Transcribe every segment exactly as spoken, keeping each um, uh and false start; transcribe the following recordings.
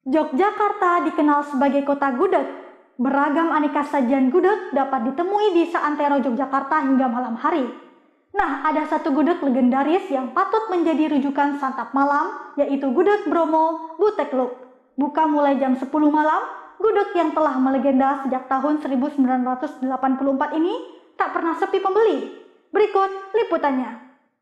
Yogyakarta dikenal sebagai kota gudeg. Beragam aneka sajian gudeg dapat ditemui di seantero Yogyakarta hingga malam hari. Nah, ada satu gudeg legendaris yang patut menjadi rujukan santap malam, yaitu Gudeg Bromo Butekluk. Buka mulai jam sepuluh malam, gudeg yang telah melegenda sejak tahun seribu sembilan ratus delapan puluh empat ini tak pernah sepi pembeli. Berikut liputannya.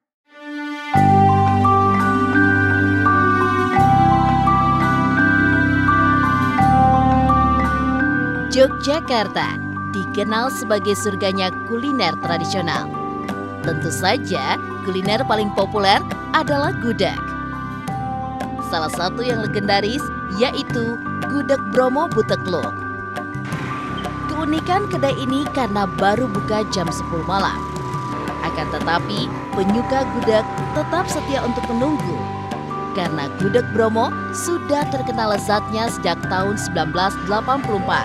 Yogyakarta dikenal sebagai surganya kuliner tradisional. Tentu saja, kuliner paling populer adalah gudeg. Salah satu yang legendaris yaitu Gudeg Bromo Butekluk. Keunikan kedai ini karena baru buka jam sepuluh malam. Akan tetapi, penyuka gudeg tetap setia untuk menunggu. Karena Gudeg Bromo sudah terkenal lezatnya sejak tahun seribu sembilan ratus delapan puluh empat.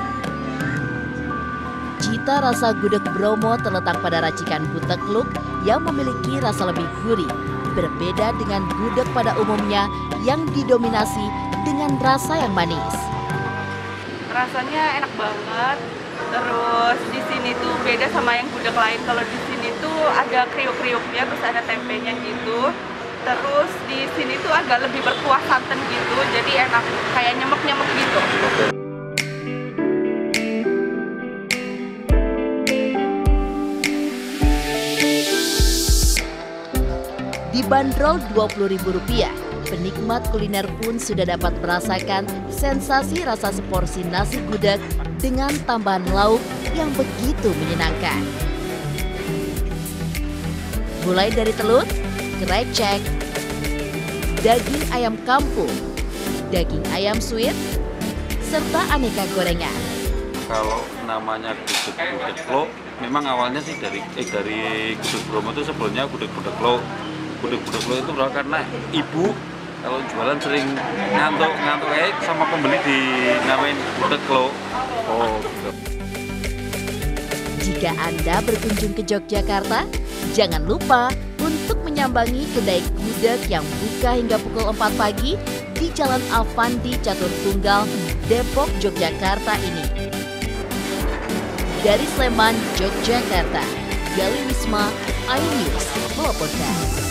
Cita rasa Gudeg Bromo terletak pada racikan butekluk yang memiliki rasa lebih gurih, berbeda dengan gudeg pada umumnya yang didominasi dengan rasa yang manis. Rasanya enak banget, terus di sini tuh beda sama yang gudeg lain. Kalau di sini tuh ada kriuk-kriuknya, terus ada tempenya gitu. Terus di sini tuh agak lebih berkuah santan gitu, jadi enak, kayak nyemek-nyemek gitu. Dibanderol dua puluh ribu rupiah, penikmat kuliner pun sudah dapat merasakan sensasi rasa seporsi nasi gudeg dengan tambahan lauk yang begitu menyenangkan. Mulai dari telur, krecek, daging ayam kampung, daging ayam suwir, serta aneka gorengan. Kalau namanya Gudeg Butekluk, memang awalnya sih dari eh dari Gudeg Bromo itu sebelumnya Gudeg Butekluk. Gudeg Butekluk itu berawal karena ibu kalau jualan sering ngantuk ngantuk kayak sama pembeli dinamain Butekluk. Oh, gitu. Jika Anda berkunjung ke Yogyakarta, jangan lupa untuk menyambangi kedai gudeg yang buka hingga pukul empat pagi di Jalan Avandi Catur Tunggal, Depok, Yogyakarta ini. Dari Sleman, Yogyakarta, Gali Wisma, iNews melaporkan.